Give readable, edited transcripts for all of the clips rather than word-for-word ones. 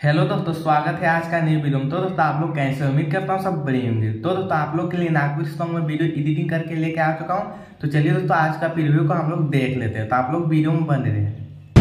Hello दोस्तों, स्वागत है आज का न्यू वीडियो में। तो दोस्तों आप लोग कैसे, उम्मीद करता हूँ सब बढ़िया होंगे। तो दोस्तों आप लोग के लिए नागपुर सॉन्ग में वीडियो एडिटिंग करके लेके आ चुका हूँ। तो चलिए दोस्तों आज का प्रीव्यू को हम लोग देख लेते हैं। तो आप लोग वीडियो में बने रहे।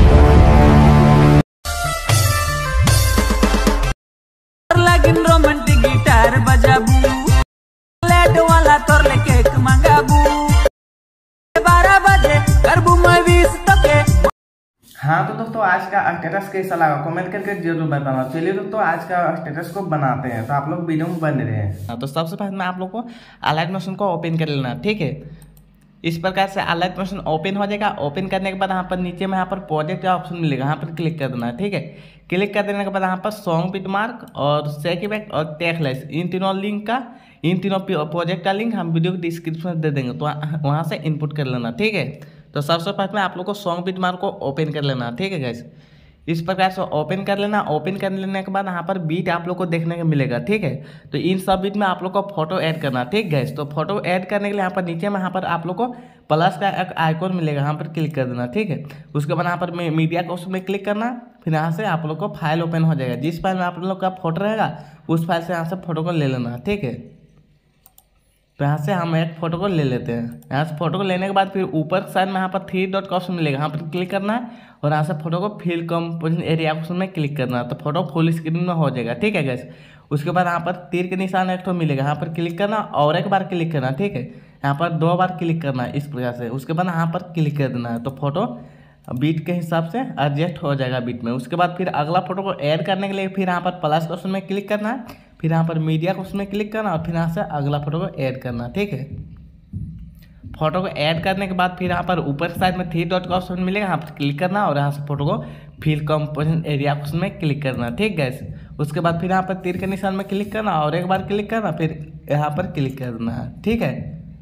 रोमांटिक गिटार बजाबू लेट वाला तोर ले केक मंगाबू 12 बजे करबू मैं 20 तक। हाँ तो दोस्तों आज का स्टेटस कैसा लगा कमेंट करके जरूर बताना। चलिए दोस्तों आज का स्टेटस को बनाते हैं। तो आप लोग वीडियो में बने रहे हैं। तो सबसे पहले मैं आप लोग को अलाइट मोशन को ओपन कर लेना, ठीक है। इस प्रकार से अलाइट मोशन ओपन हो जाएगा। ओपन करने के बाद यहाँ पर नीचे में यहाँ पर प्रोजेक्ट का ऑप्शन मिलेगा, यहाँ पर क्लिक कर देना है, ठीक है। क्लिक कर देने के बाद यहाँ पर सॉन्ग बिटमार्क और सेक इफेक्ट और टेक्स्ट इन तीनों लिंक का, इन तीनों प्रोजेक्ट का लिंक हम वीडियो के डिस्क्रिप्शन में दे देंगे। तो वहाँ से इनपुट कर लेना, ठीक है। तो सबसे पहले आप लोग को सॉन्ग बिटमार्क को ओपन कर लेना, ठीक है गाइस। इस प्रकार से ओपन कर लेना। ओपन कर लेने के बाद यहाँ पर बीट आप लोग को देखने को मिलेगा, ठीक है। तो इन सब बीट में आप लोग को फोटो ऐड करना, ठीक गाइस। तो फोटो ऐड करने के लिए यहाँ पर नीचे में यहाँ पर आप लोग को प्लस का एक आइकॉन मिलेगा, यहाँ पर क्लिक कर देना, ठीक है। उसके बाद यहाँ पर मीडिया को उसमें क्लिक करना। फिर यहाँ से आप लोग को फाइल ओपन हो जाएगा। जिस फाइल में आप लोग का फोटो रहेगा उस फाइल से यहाँ से फोटो को ले लेना, ठीक है। तो यहाँ से हम एक फोटो को ले लेते हैं। यहाँ से फोटो को लेने के बाद फिर ऊपर साइड में यहाँ पर 3 डॉट का ऑप्शन मिलेगा, यहाँ पर क्लिक करना है और यहाँ से फोटो को फिल कंपोजिशन एरिया ऑप्शन में क्लिक करना है। तो फोटो फुल स्क्रीन में हो जाएगा, ठीक है गैस। उसके बाद यहाँ पर तीर के निशान एक तो मिलेगा, यहाँ पर क्लिक करना और एक बार क्लिक करना, ठीक है। यहाँ पर 2 बार क्लिक करना है इस प्रकार से। उसके बाद यहाँ पर क्लिक कर देना है। तो फोटो बीट के हिसाब से एडजस्ट हो जाएगा बीट में। उसके बाद फिर अगला फोटो को ऐड करने के लिए फिर यहाँ पर प्लस ऑप्शन में क्लिक करना है। फिर यहाँ पर मीडिया को उसमें क्लिक करना और फिर यहाँ से अगला फोटो को ऐड करना, ठीक है। फोटो को ऐड करने के बाद फिर यहाँ पर ऊपर साइड में 3 डॉट का ऑप्शन मिलेगा, यहाँ पर क्लिक करना और यहाँ से फोटो को फिल कंपोजिशन एरिया उसमें क्लिक करना, ठीक गैस। उसके बाद फिर यहाँ पर तीर के निशान में क्लिक करना और एक बार क्लिक करना, फिर यहाँ पर क्लिक करना है, ठीक है।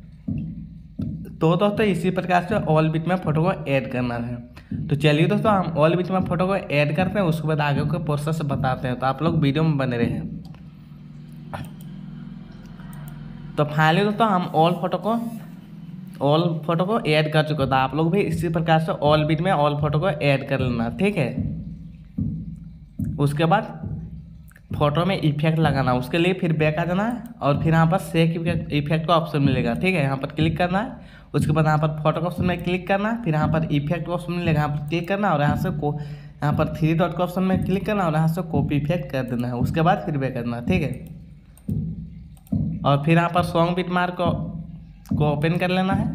तो दोस्तों इसी प्रकार से ऑल बीट में फोटो को ऐड करना है। तो चलिए दोस्तों हम ऑल बीट में फोटो को ऐड करते हैं, उसके बाद आगे के प्रोसेस बताते हैं। तो आप लोग वीडियो में बने रहे। तो फाइनली दोस्तों हम ऑल फोटो को ऐड कर चुके। तो आप लोग भी इसी प्रकार से ऑल बीट में ऑल फोटो को ऐड कर लेना, ठीक है। उसके बाद फोटो में इफेक्ट लगाना, उसके लिए फिर बैक आ जाना है और फिर यहाँ पर सेक इफेक्ट का ऑप्शन मिलेगा, ठीक है। यहाँ पर क्लिक करना है। उसके बाद यहाँ पर फोटो का ऑप्शन में क्लिक करना, फिर यहाँ पर इफेक्ट का ऑप्शन मिलेगा, यहाँ पर क्लिक करना और यहाँ से यहाँ पर 3 डॉट का ऑप्शन में क्लिक करना और यहाँ से कॉपी इफेक्ट कर देना है। उसके बाद फिर बैक करना, ठीक है। और फिर यहाँ पर सॉन्ग बिटमार्क को ओपन कर लेना है।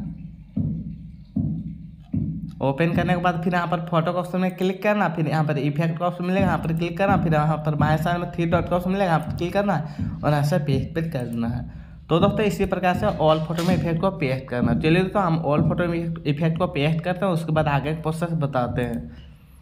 ओपन करने के बाद फिर यहाँ पर फोटो का ऑप्शन में क्लिक करना, फिर यहाँ पर इफेक्ट का ऑप्शन मिलेगा, यहाँ पर क्लिक करना, फिर यहाँ पर बाएं साइड में 3 डॉट का ऑप्शन मिलेगा, यहाँ पर क्लिक करना और यहाँ से पेस्ट कर देना है। तो दोस्तों इसी प्रकार से ऑल फोटो में इफेक्ट को पेस्ट करना। चलिए दोस्तों हम ऑल फोटो में इफेक्ट को पेस्ट करते हैं, उसके बाद आगे प्रोसेस बताते हैं।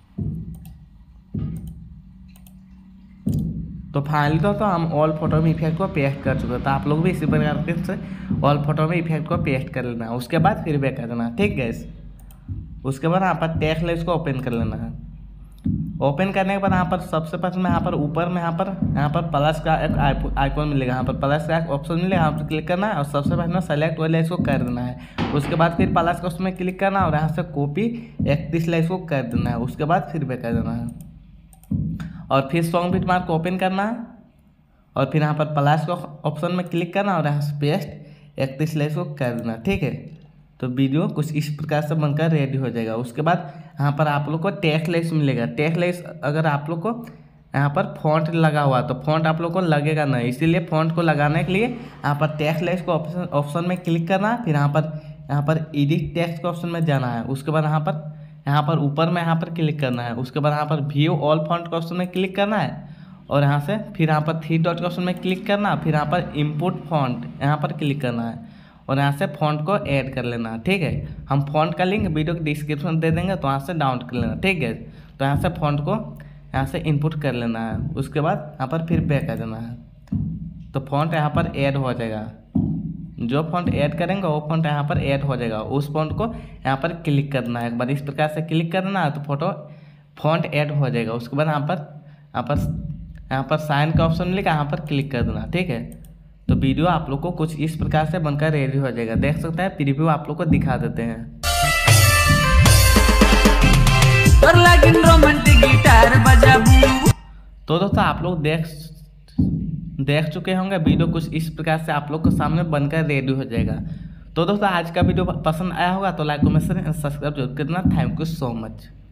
तो फाइनली दोस्तों हम ऑल फोटो में इफेक्ट को पेस्ट कर चुके हैं। तो आप लोग भी इसी प्रकार से ऑल फोटो में इफेक्ट को पेस्ट कर लेना है। उसके बाद फिर बैक कर देना, ठीक गैस। उसके बाद यहाँ पर टेक्स्ट लेस को ओपन कर लेना है। ओपन करने के बाद यहाँ पर सबसे पहले में यहाँ पर ऊपर में यहाँ पर प्लस का एक आइकॉन मिलेगा, यहाँ पर प्लस का एक ऑप्शन मिलेगा, यहाँ पर क्लिक करना है और सबसे पहले में सेलेक्ट वाले इसको कर देना है। उसके बाद फिर प्लस का उसमें क्लिक करना और यहाँ से कॉपी 31 लाइन को कर देना है। उसके बाद फिर बैक कर देना है और फिर सॉन्ग बिटमार्क को ओपन करना है और फिर यहाँ पर प्लस का ऑप्शन में क्लिक करना और यहाँ से पेस्ट 31 लाइन को कर देना, ठीक है। तो वीडियो कुछ इस प्रकार से बनकर रेडी हो जाएगा। उसके बाद यहाँ पर आप लोग को टेक्स्ट लेस मिलेगा। टेक्स्ट लेस अगर आप लोग को यहाँ पर फॉन्ट लगा हुआ तो फॉन्ट आप लोग को लगेगा नहीं, इसीलिए फॉन्ट को लगाने के लिए यहाँ पर टेक्स्ट लेस को ऑप्शन में क्लिक करना, फिर यहाँ पर एडिट टेक्स्ट के ऑप्शन में जाना है। उसके बाद यहाँ पर ऊपर में यहाँ पर क्लिक करना है। उसके बाद यहाँ पर व्यू ऑल फॉन्ट के ऑप्शन में क्लिक करना है और यहाँ से फिर यहाँ पर 3 डॉट के ऑप्शन में क्लिक करना, फिर यहाँ पर इम्पोर्ट फॉन्ट यहाँ पर क्लिक करना है और यहाँ से फॉन्ट को ऐड कर लेना, ठीक है। हम फॉन्ट का लिंक वीडियो के डिस्क्रिप्शन में दे देंगे, तो यहाँ से डाउनलोड कर लेना, ठीक है। तो यहाँ से फॉन्ट को यहाँ से इनपुट कर लेना है। उसके बाद यहाँ पर फिर बैक कर देना है। तो फॉन्ट यहाँ पर ऐड हो जाएगा। जो फॉन्ट ऐड करेंगे वो फॉन्ट यहाँ पर ऐड हो जाएगा। उस फॉन्ट को यहाँ पर क्लिक करना है। एक बार इस प्रकार से क्लिक करना है तो फॉन्ट ऐड हो जाएगा। उसके बाद यहाँ पर साइन का ऑप्शन मिलेगा, यहाँ पर क्लिक कर देना, ठीक है। तो वीडियो आप लोग को कुछ इस प्रकार से बनकर रेडी हो जाएगा। देख सकते हैं, प्रीव्यू आप लोग को दिखा देते हैं। रोमांटिक गिटार बजाबू तो दोस्तों आप लोग देख चुके होंगे वीडियो कुछ इस प्रकार से आप लोग के सामने बनकर रेडी हो जाएगा। तो दोस्तों आज का वीडियो पसंद आया होगा तो लाइक कमेंट शेयर सब्सक्राइब जरूर करना। Thank you so much.